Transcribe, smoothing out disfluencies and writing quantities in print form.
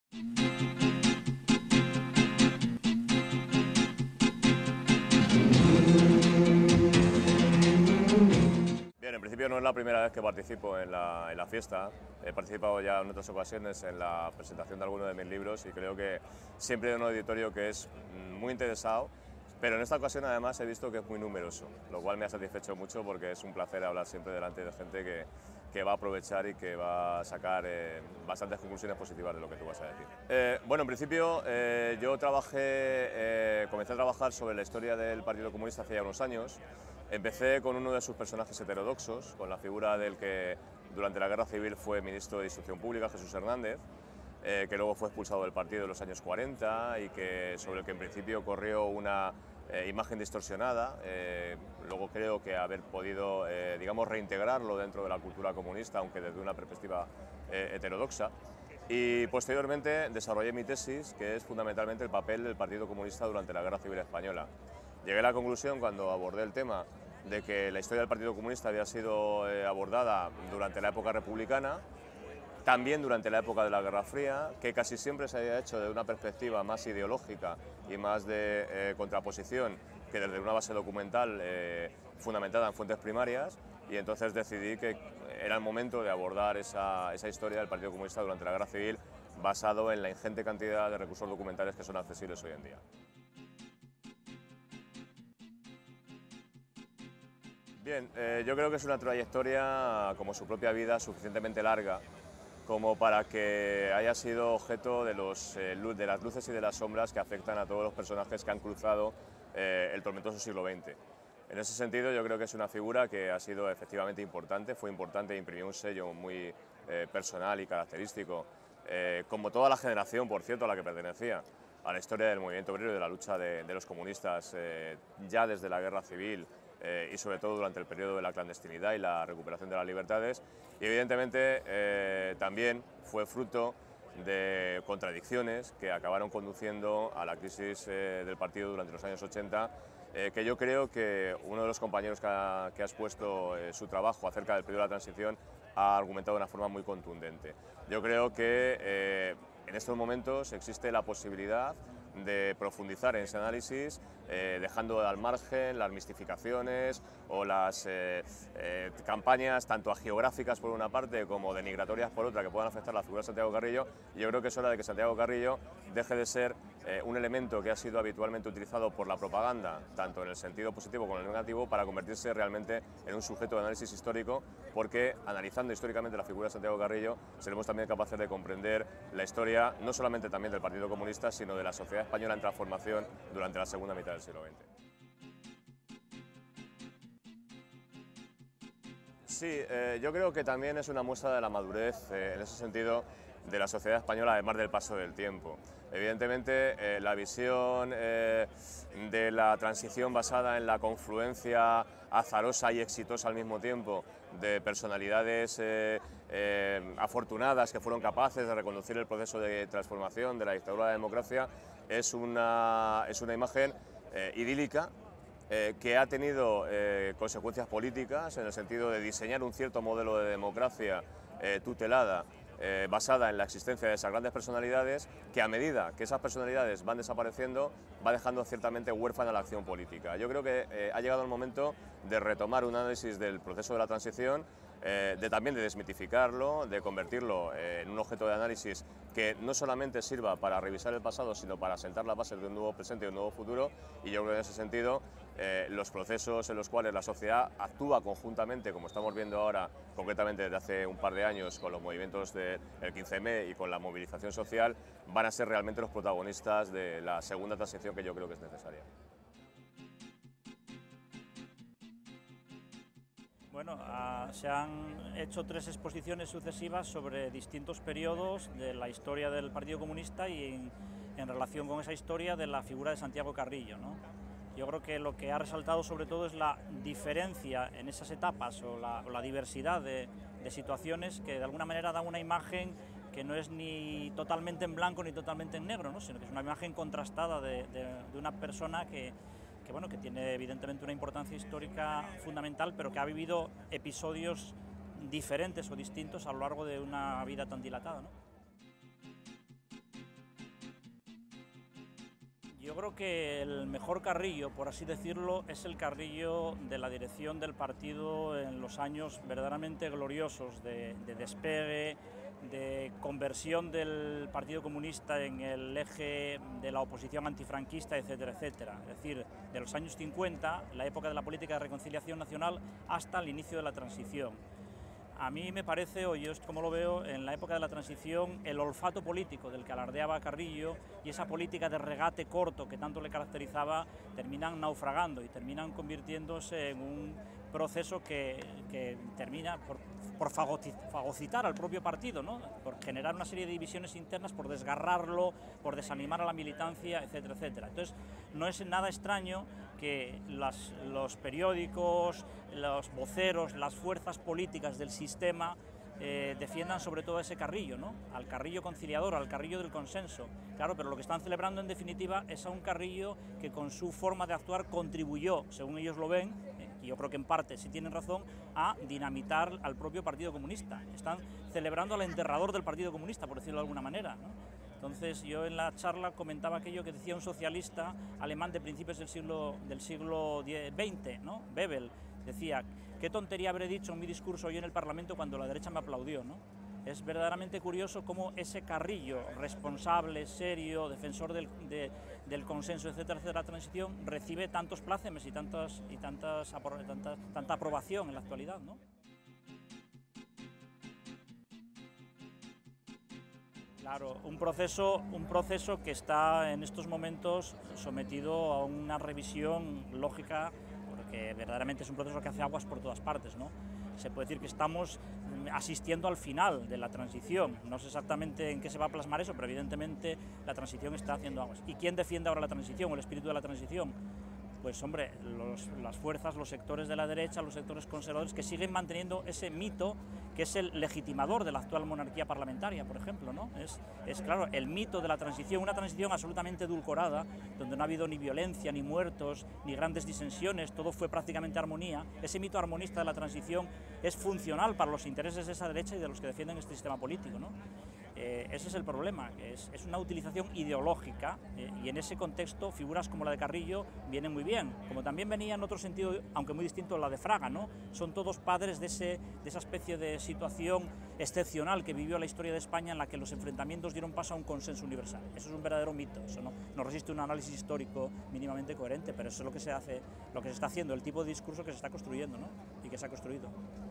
Bien, en principio no es la primera vez que participo en la fiesta. He participado ya en otras ocasiones en la presentación de algunos de mis libros y creo que siempre hay un auditorio que es muy interesado, pero en esta ocasión además he visto que es muy numeroso, lo cual me ha satisfecho mucho porque es un placer hablar siempre delante de gente que va a aprovechar y que va a sacar bastantes conclusiones positivas de lo que tú vas a decir. Bueno, en principio yo comencé a trabajar sobre la historia del Partido Comunista hace ya unos años. Empecé con uno de sus personajes heterodoxos, con la figura del que durante la Guerra Civil fue ministro de Instrucción Pública, Jesús Hernández, que luego fue expulsado del partido en los años 40 y sobre el que en principio corrió una imagen distorsionada. Luego creo que haber podido, digamos, reintegrarlo dentro de la cultura comunista, aunque desde una perspectiva heterodoxa. Y posteriormente desarrollé mi tesis, que es fundamentalmente el papel del Partido Comunista durante la Guerra Civil Española. Llegué a la conclusión, cuando abordé el tema, de que la historia del Partido Comunista había sido abordada durante la época republicana, también durante la época de la Guerra Fría, que casi siempre se había hecho desde una perspectiva más ideológica y más de contraposición que desde una base documental fundamentada en fuentes primarias, y entonces decidí que era el momento de abordar esa historia del Partido Comunista durante la Guerra Civil, basado en la ingente cantidad de recursos documentales que son accesibles hoy en día. Bien, yo creo que es una trayectoria, como su propia vida, suficientemente larga como para que haya sido objeto de las luces y de las sombras que afectan a todos los personajes que han cruzado el tormentoso siglo XX. En ese sentido, yo creo que es una figura que ha sido efectivamente importante, fue importante e imprimió un sello muy personal y característico, como toda la generación, por cierto, a la que pertenecía, a la historia del movimiento obrero y de la lucha de los comunistas ya desde la Guerra Civil y sobre todo durante el periodo de la clandestinidad y la recuperación de las libertades. Y evidentemente también fue fruto de contradicciones que acabaron conduciendo a la crisis del partido durante los años 80, que yo creo que uno de los compañeros que ha expuesto su trabajo acerca del periodo de la transición ha argumentado de una forma muy contundente. Yo creo que en estos momentos existe la posibilidad de profundizar en ese análisis, dejando al margen las mistificaciones o las campañas tanto agiográficas por una parte como denigratorias por otra que puedan afectar a la figura de Santiago Carrillo. Y yo creo que es hora de que Santiago Carrillo deje de ser un elemento que ha sido habitualmente utilizado por la propaganda, tanto en el sentido positivo como en el negativo, para convertirse realmente en un sujeto de análisis histórico, porque analizando históricamente la figura de Santiago Carrillo seremos también capaces de comprender la historia no solamente también del Partido Comunista, sino de la sociedad española en transformación durante la segunda mitad del siglo XX. Sí, yo creo que también es una muestra de la madurez, en ese sentido, de la sociedad española, además del paso del tiempo. Evidentemente, la visión de la transición basada en la confluencia azarosa y exitosa al mismo tiempo de personalidades afortunadas que fueron capaces de reconducir el proceso de transformación de la dictadura a la democracia es una imagen idílica, que ha tenido consecuencias políticas en el sentido de diseñar un cierto modelo de democracia tutelada, basada en la existencia de esas grandes personalidades, que a medida que esas personalidades van desapareciendo, va dejando ciertamente huérfana la acción política. Yo creo que ha llegado el momento de retomar un análisis del proceso de la transición, también de desmitificarlo, de convertirlo en un objeto de análisis que no solamente sirva para revisar el pasado, sino para sentar las bases de un nuevo presente y un nuevo futuro. Y yo creo que en ese sentido los procesos en los cuales la sociedad actúa conjuntamente, como estamos viendo ahora concretamente desde hace un par de años con los movimientos del 15M y con la movilización social, van a ser realmente los protagonistas de la segunda transición que yo creo que es necesaria. Bueno, se han hecho 3 exposiciones sucesivas sobre distintos periodos de la historia del Partido Comunista y en relación con esa historia de la figura de Santiago Carrillo, ¿no? Yo creo que lo que ha resaltado sobre todo es la diferencia en esas etapas o la diversidad de situaciones que de alguna manera dan una imagen que no es ni totalmente en blanco ni totalmente en negro, ¿no? Sino que es una imagen contrastada de una persona que tiene evidentemente una importancia histórica fundamental, pero que ha vivido episodios diferentes o distintos a lo largo de una vida tan dilatada, ¿no? Yo creo que el mejor Carrillo, por así decirlo, es el Carrillo de la dirección del partido en los años verdaderamente gloriosos de despegue, de conversión del Partido Comunista en el eje de la oposición antifranquista, etcétera, etcétera. Es decir, de los años 50, la época de la política de reconciliación nacional, hasta el inicio de la transición. A mí me parece, o yo como lo veo, en la época de la transición, el olfato político del que alardeaba Carrillo y esa política de regate corto que tanto le caracterizaba, terminan naufragando y terminan convirtiéndose en un proceso que termina por fagocitar al propio partido, ¿no? Por generar una serie de divisiones internas, por desgarrarlo, por desanimar a la militancia, etcétera, etcétera. Entonces, no es nada extraño que los periódicos, los voceros, las fuerzas políticas del sistema defiendan sobre todo ese Carrillo, ¿no? Al Carrillo conciliador, al Carrillo del consenso. Claro, pero lo que están celebrando en definitiva es a un Carrillo que con su forma de actuar contribuyó, según ellos lo ven, y yo creo que en parte sí tienen razón, a dinamitar al propio Partido Comunista. Están celebrando al enterrador del Partido Comunista, por decirlo de alguna manera, ¿no? Entonces yo en la charla comentaba aquello que decía un socialista alemán de principios del siglo XX, ¿no? Bebel, decía: qué tontería habré dicho en mi discurso hoy en el Parlamento cuando la derecha me aplaudió, ¿no? Es verdaderamente curioso cómo ese Carrillo responsable, serio, defensor del consenso, etcétera, etcétera, la transición, recibe tantos plácemes y tanta aprobación en la actualidad, ¿no? Claro, un proceso que está en estos momentos sometido a una revisión lógica, porque verdaderamente es un proceso que hace aguas por todas partes, ¿no? Se puede decir que estamos asistiendo al final de la transición. No sé exactamente en qué se va a plasmar eso, pero evidentemente la transición está haciendo aguas. ¿Y quién defiende ahora la transición o el espíritu de la transición? Pues hombre, las fuerzas, los sectores de la derecha, los sectores conservadores que siguen manteniendo ese mito que es el legitimador de la actual monarquía parlamentaria, por ejemplo, ¿no? Es claro, el mito de la transición, una transición absolutamente edulcorada, donde no ha habido ni violencia, ni muertos, ni grandes disensiones, todo fue prácticamente armonía. Ese mito armonista de la transición es funcional para los intereses de esa derecha y de los que defienden este sistema político, ¿no? Ese es el problema, es una utilización ideológica y en ese contexto figuras como la de Carrillo vienen muy bien, como también venía en otro sentido, aunque muy distinto, la de Fraga, ¿no? Son todos padres de esa especie de situación excepcional que vivió la historia de España en la que los enfrentamientos dieron paso a un consenso universal. Eso es un verdadero mito, eso no resiste un análisis histórico mínimamente coherente, pero eso es lo que se hace, lo que se está haciendo, el tipo de discurso que se está construyendo, ¿no? Y que se ha construido.